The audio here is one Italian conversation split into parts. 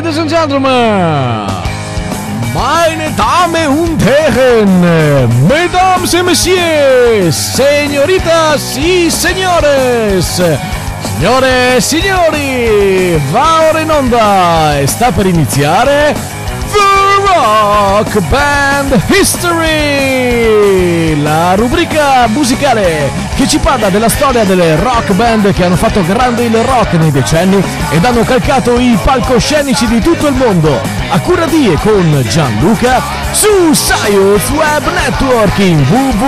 Ladies and gentlemen, meine Damen und Herren, mesdames et messieurs, señoritas y señores, signore e signori, va ora in onda e sta per iniziare The Rock Band History, la rubrica musicale che ci parla della storia delle rock band che hanno fatto grande il rock nei decenni ed hanno calcato i palcoscenici di tutto il mondo, a cura di e con Gianluca su Science Web Network in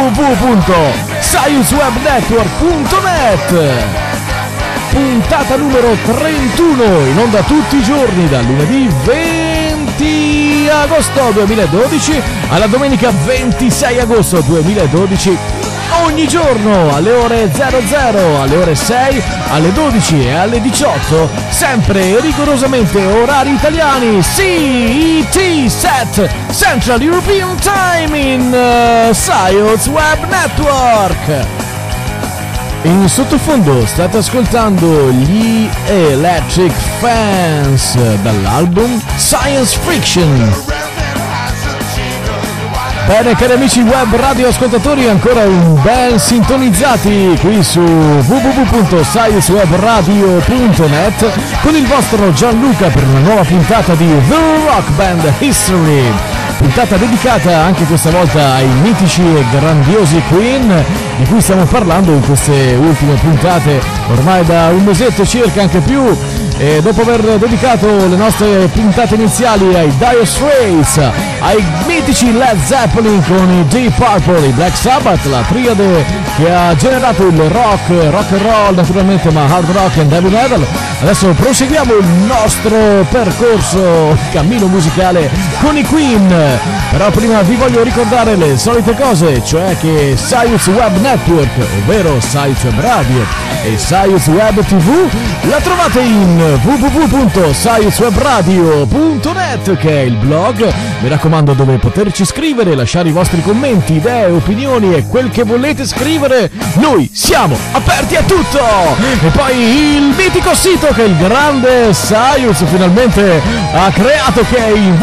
www.sciencewebnetwork.net. Puntata numero 31, in onda tutti i giorni dal lunedì 20 agosto 2012 alla domenica 26 agosto 2012, ogni giorno alle ore 00, alle ore 6, alle 12 e alle 18, sempre rigorosamente orari italiani, CET set Central European Time in Science Web Network. In sottofondo state ascoltando gli Electric Fans dall'album Science Friction. Bene cari amici web radio ascoltatori, ancora un bel sintonizzati qui su www.sciencewebradio.net con il vostro Gianluca per una nuova puntata di The Rock Band History. Puntata dedicata anche questa volta ai mitici e grandiosi Queen, di cui stiamo parlando in queste ultime puntate, ormai da un mesetto circa, anche più. E dopo aver dedicato le nostre puntate iniziali ai Dire Straits, ai mitici Led Zeppelin con i Deep Purple, i Black Sabbath, la triade che ha generato il rock and roll naturalmente, ma hard rock e heavy metal, adesso proseguiamo il nostro percorso, cammino musicale con i Queen. Però prima vi voglio ricordare le solite cose, cioè che Science Web Network, ovvero Science Web Radio e Science Web TV, la trovate in www.sciencewebradio.net, che è il blog, mi raccomando, dove poterci scrivere, lasciare i vostri commenti, idee, opinioni e quel che volete scrivere, noi siamo aperti a tutto. E poi il mitico sito che il grande Science finalmente ha creato, che è in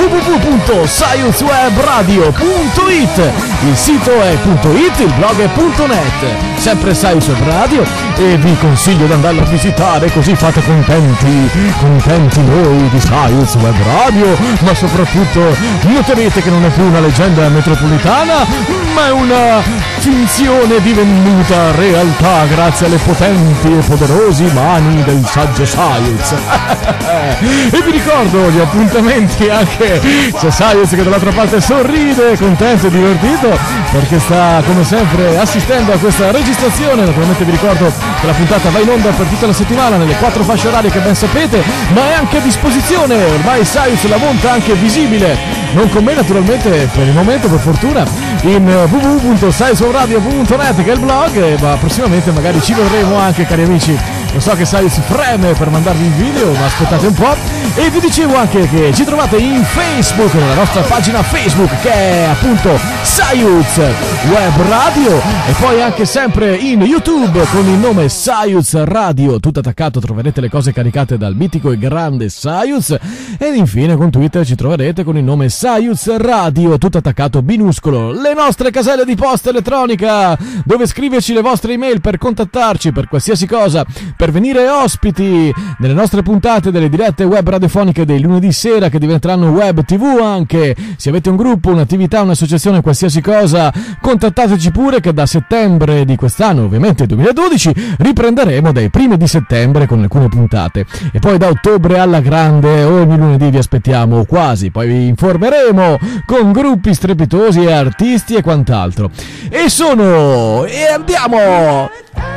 www.sciencewebradio.it, il sito è .it, il blog è .net, sempre Science Web Radio, e vi consiglio di andarlo a visitare, così fate contenti noi di Science Web Radio, ma soprattutto noterete che non è più una leggenda metropolitana, ma è una finzione divenuta realtà grazie alle potenti e poderosi mani del saggio Science. E vi ricordo gli appuntamenti, anche c'è Science che dall'altra parte sorride, contento e divertito perché sta come sempre assistendo a questa registrazione. Naturalmente vi ricordo che la puntata va in onda per tutta la settimana nelle 4 fasce orarie che ben sapete, ma è anche a disposizione, ormai Science la monta anche visibile, non con me naturalmente per il momento, per fortuna, in www.sciencewebradio.net, che è il blog, ma prossimamente magari ci vedremo anche, cari amici. Lo so che Science freme per mandarvi il video, ma aspettate un po'. E vi dicevo anche che ci trovate in Facebook, nella nostra pagina Facebook, che è appunto Science Web Radio, e poi anche sempre in YouTube con il nome Science Radio, tutto attaccato, troverete le cose caricate dal mitico e grande Science. Ed infine con Twitter ci troverete con il nome Science Radio, tutto attaccato, minuscolo. Le nostre caselle di posta elettronica, dove scriverci le vostre email per contattarci per qualsiasi cosa, per venire ospiti nelle nostre puntate delle dirette web radiofoniche dei lunedì sera, che diventeranno web tv anche. Se avete un gruppo, un'attività, un'associazione, qualsiasi cosa, contattateci pure, che da settembre di quest'anno, ovviamente 2012, riprenderemo dai primi di settembre con alcune puntate, e poi da ottobre alla grande ogni lunedì vi aspettiamo, quasi, poi vi informeremo con gruppi strepitosi e artisti e quant'altro. E andiamo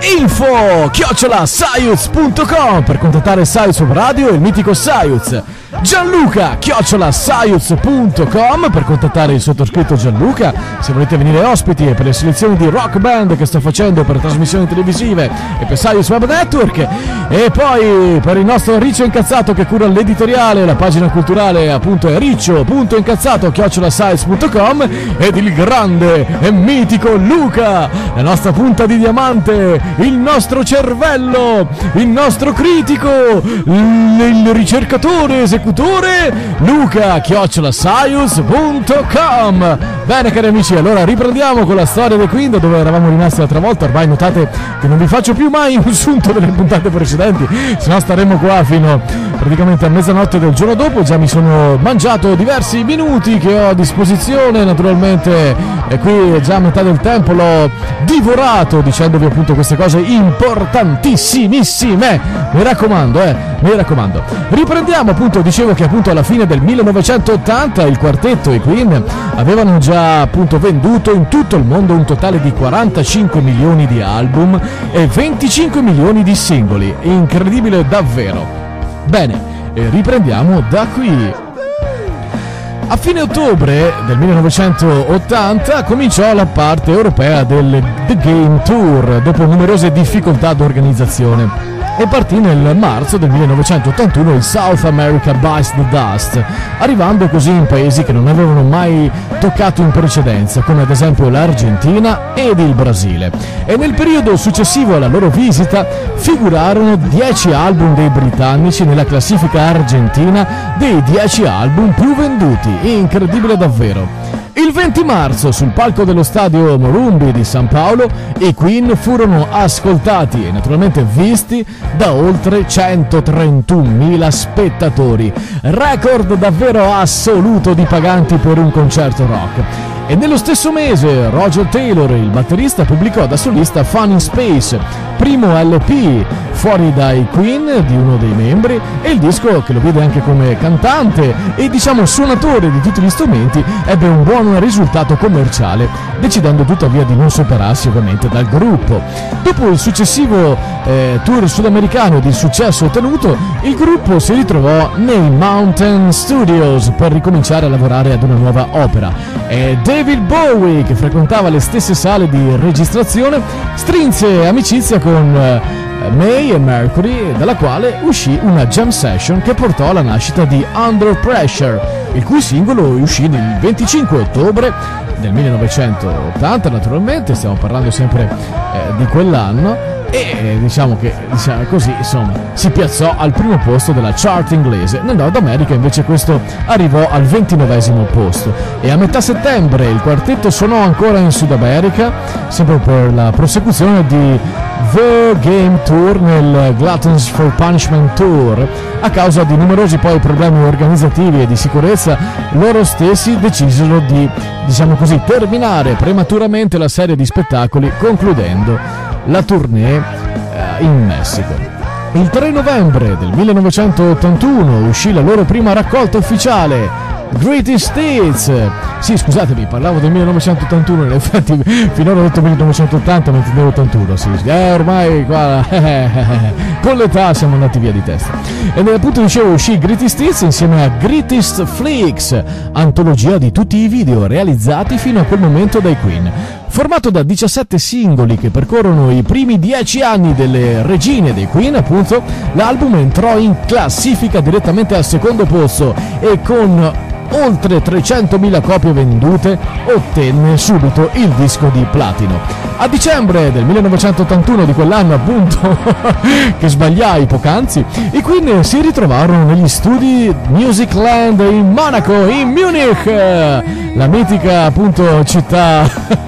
info@science.com per contattare Science Web Radio e il mitico Science, Gianluca@science.com per contattare il sottoscritto Gianluca se volete venire ospiti e per le selezioni di rock band che sto facendo per trasmissioni televisive e per Science Web Network, e poi per il nostro Riccio Incazzato che cura l'editoriale, la pagina culturale appunto è riccio.incazzato@science.com, ed il grande e mitico Luca, la nostra punta di diamante il nostro cervello, il nostro critico, il ricercatore, esecutore, luca@saius.com. Bene cari amici, allora riprendiamo con la storia dei Queen, dove eravamo rimasti l'altra volta. Ormai notate che non vi faccio più mai un sunto delle puntate precedenti, se no staremo qua fino praticamente a mezzanotte del giorno dopo. Già mi sono mangiato diversi minuti che ho a disposizione, naturalmente, e qui è già metà del tempo l'ho divorato dicendovi appunto queste cose importantissimissime. Mi raccomando, mi raccomando. Riprendiamo appunto, dicevo che appunto alla fine del 1980 il quartetto, i Queen, avevano già appunto venduto in tutto il mondo un totale di 45 milioni di album e 25 milioni di singoli. Incredibile davvero. Bene, riprendiamo da qui. A fine ottobre del 1980 cominciò la parte europea del The Game Tour dopo numerose difficoltà d'organizzazione e partì nel marzo del 1981 il South America Bites the Dust, arrivando così in paesi che non avevano mai toccato in precedenza, come ad esempio l'Argentina ed il Brasile. E nel periodo successivo alla loro visita figurarono 10 album dei britannici nella classifica argentina dei 10 album più venduti. Incredibile davvero. Il 20 marzo sul palco dello stadio Morumbi di San Paolo i Queen furono ascoltati e naturalmente visti da oltre 131.000 spettatori, record davvero assoluto di paganti per un concerto rock. E nello stesso mese Roger Taylor, il batterista, pubblicò da solista Fun in Space, primo LP fuori dai Queen di uno dei membri, e il disco, che lo vede anche come cantante e diciamo suonatore di tutti gli strumenti, ebbe un buon risultato commerciale, decidendo tuttavia di non separarsi ovviamente dal gruppo. Dopo il successivo tour sudamericano di successo ottenuto, il gruppo si ritrovò nei Mountain Studios per ricominciare a lavorare ad una nuova opera. E David Bowie, che frequentava le stesse sale di registrazione, strinse amicizia con May e Mercury, dalla quale uscì una jam session che portò alla nascita di Under Pressure, il cui singolo uscì il 25 ottobre del 1980, naturalmente stiamo parlando sempre di quell'anno, e diciamo che così insomma si piazzò al primo posto della chart inglese. Nel Nord America invece questo arrivò al 29esimo posto, e a metà settembre il quartetto suonò ancora in Sud America, sempre per la prosecuzione di The Game Tour nel Gluttons for Punishment Tour. A causa di numerosi poi problemi organizzativi e di sicurezza, loro stessi decisero di, diciamo così, terminare prematuramente la serie di spettacoli, concludendo la tournée in Messico. Il 3 novembre del 1981 uscì la loro prima raccolta ufficiale, Greatest Hits. Sì, scusatemi, parlavo del 1981, in effetti finora ho detto 1980 ma intendevo 81, sì, ormai qua con l'età siamo andati via di testa. E appunto dicevo, uscì Greatest Hits insieme a Greatest Flicks, antologia di tutti i video realizzati fino a quel momento dai Queen. Formato da 17 singoli che percorrono i primi 10 anni delle regine dei Queen, appunto, l'album entrò in classifica direttamente al secondo posto e con oltre 300.000 copie vendute ottenne subito il disco di platino. A dicembre del 1981, di quell'anno appunto che sbagliai poc'anzi, i Queen si ritrovarono negli studi Musicland in Monaco, in Munich, la mitica appunto città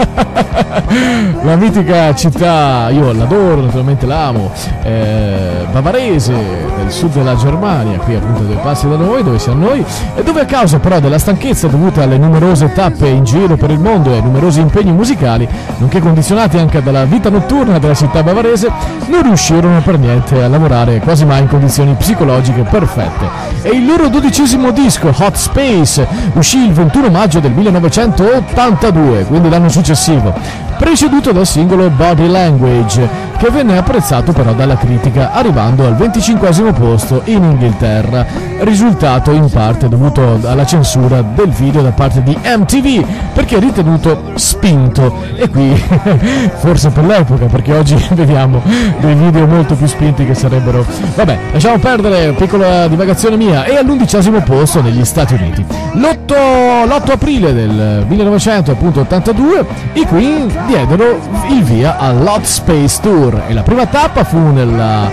la mitica città, io l'adoro, naturalmente l'amo, bavarese del sud della Germania, qui appunto dove passi da noi, dove siamo noi, e dove a causa però della stanchezza dovuta alle numerose tappe in giro per il mondo e ai numerosi impegni musicali, nonché condizionati anche dalla vita notturna della città bavarese, non riuscirono per niente a lavorare quasi mai in condizioni psicologiche perfette. E il loro 12° disco, Hot Space, uscì il 21 maggio del 1982, quindi l'anno successivo, preceduto dal singolo Body Language, che venne apprezzato però dalla critica, arrivando al 25° posto in Inghilterra, risultato in parte dovuto alla censura del video da parte di MTV, perché ritenuto spinto. E qui forse per l'epoca, perché oggi vediamo dei video molto più spinti che sarebbero, vabbè, lasciamo perdere, piccola divagazione mia. E all'11° posto negli Stati Uniti, l'8 aprile del 1982 i Queen diedero il via all'Hot Space Tour e la prima tappa fu nella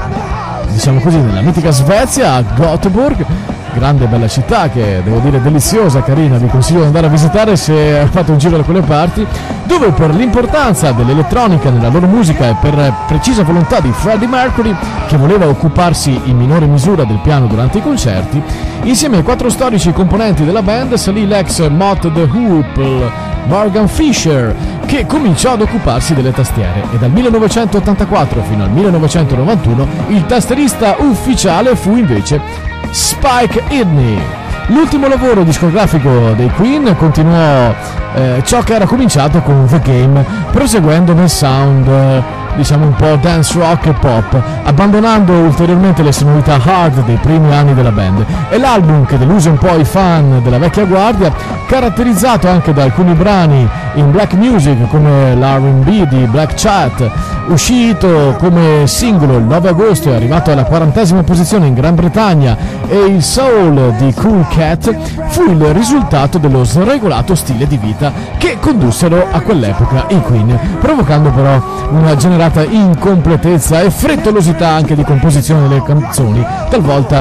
mitica Svezia, a Göteborg, grande bella città che devo dire deliziosa, carina, vi consiglio di andare a visitare se fate un giro da quelle parti, dove per l'importanza dell'elettronica nella loro musica e per precisa volontà di Freddie Mercury, che voleva occuparsi in minore misura del piano durante i concerti, insieme ai 4 storici componenti della band salì l'ex Mott the Hoople Morgan Fisher, che cominciò ad occuparsi delle tastiere, e dal 1984 fino al 1991 il tastierista ufficiale fu invece Spike Edney. L'ultimo lavoro discografico dei Queen continuò ciò che era cominciato con The Game, proseguendo nel sound un po' dance rock e pop, abbandonando ulteriormente le sonorità hard dei primi anni della band. E l'album, che deluse un po' i fan della vecchia guardia, caratterizzato anche da alcuni brani in black music come l'R&B di Black Chat, uscito come singolo il 9 agosto e arrivato alla 40ª posizione in Gran Bretagna, e il soul di Cool Cat, fu il risultato dello sregolato stile di vita che condussero a quell'epoca i Queen, provocando però una generata incompletezza e frettolosità anche di composizione delle canzoni, talvolta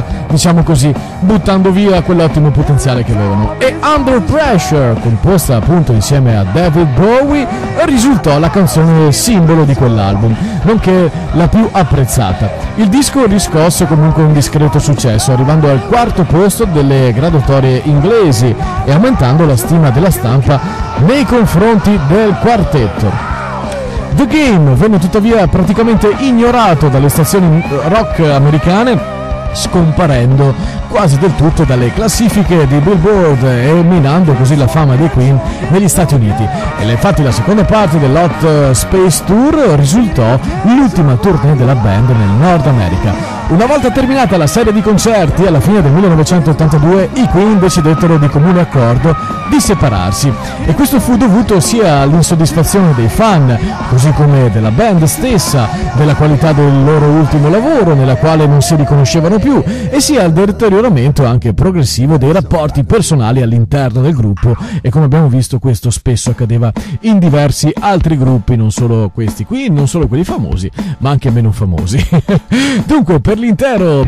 buttando via quell'ottimo potenziale che avevano. E Under Pressure, composta appunto insieme a David Bowie, risultò la canzone simbolo di quell'album, nonché la più apprezzata. Il disco riscosse comunque un discreto successo, arrivando al 4º posto delle graduatorie inglesi e aumentando la stima della stampa nei confronti del quartetto. The Game venne tuttavia praticamente ignorato dalle stazioni rock americane, scomparendo quasi del tutto dalle classifiche di Billboard e minando così la fama dei Queen negli Stati Uniti. E infatti la seconda parte dell'Hot Space Tour risultò l'ultima tournée della band nel Nord America. Una volta terminata la serie di concerti, alla fine del 1982 i Queen decidettero di comune accordo di separarsi, e questo fu dovuto sia all'insoddisfazione dei fan, così come della band stessa, della qualità del loro ultimo lavoro nella quale non si riconoscevano più, e sia al deterioramento anche progressivo dei rapporti personali all'interno del gruppo. E come abbiamo visto, questo spesso accadeva in diversi altri gruppi, non solo questi qui, non solo quelli famosi, ma anche meno famosi. Dunque, per l'intero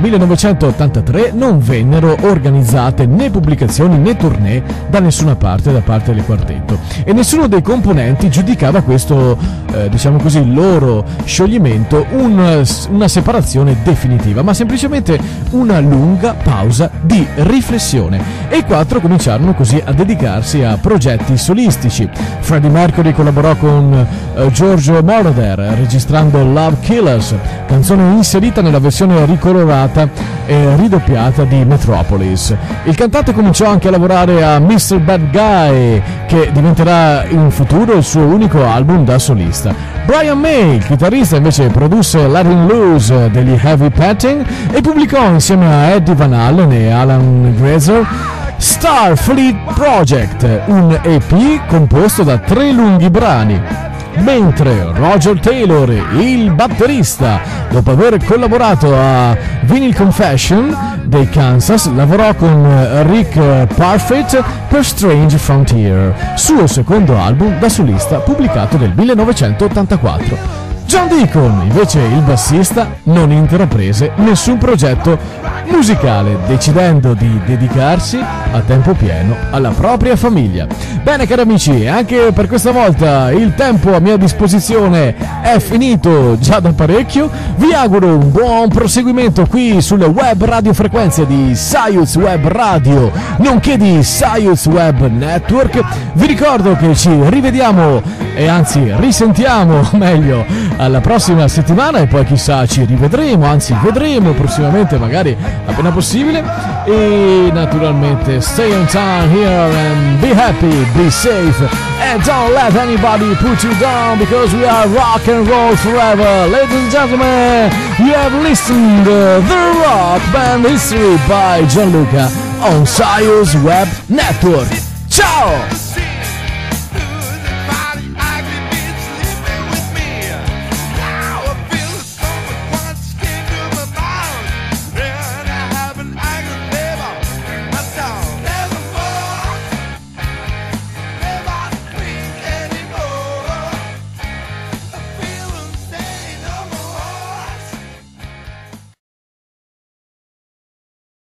1983 non vennero organizzate né pubblicazioni né tournée da nessuna parte da parte del quartetto, e nessuno dei componenti giudicava questo il loro scioglimento una separazione definitiva, ma semplicemente una lunga pausa di riflessione, e i 4 cominciarono così a dedicarsi a progetti solistici. Freddie Mercury collaborò con Giorgio Moroder registrando Love Killers, canzone inserita nella versione ricolorata e ridoppiata di Metropolis. Il cantante cominciò anche a lavorare a Mr. Bad Guy, che diventerà in futuro il suo unico album da solista. Brian May, il chitarrista, invece produsse Letting Loose degli Heavy Petting e pubblicò insieme a Eddie Van Halen e Alan Grazer Starfleet Project, un EP composto da 3 lunghi brani. Mentre Roger Taylor, il batterista, dopo aver collaborato a Vinyl Confession dei Kansas, lavorò con Rick Parfitt per Strange Frontier, suo secondo album da solista pubblicato nel 1984. John Deacon, invece il bassista, non intraprese nessun progetto musicale, decidendo di dedicarsi a tempo pieno alla propria famiglia. Bene, cari amici, anche per questa volta il tempo a mia disposizione è finito già da parecchio. Vi auguro un buon proseguimento qui sulle web radiofrequenze di Sirius Web Radio, nonché di Sirius Web Network. Vi ricordo che ci rivediamo, e anzi risentiamo meglio, alla prossima settimana, e poi chissà ci rivedremo, anzi vedremo prossimamente, magari appena possibile. E naturalmente stay on time here and be happy, be safe, and don't let anybody put you down, because we are rock and roll forever. Ladies and gentlemen, you have listened to The Rock Band History by Gianluca on Sirius Web Network. Ciao!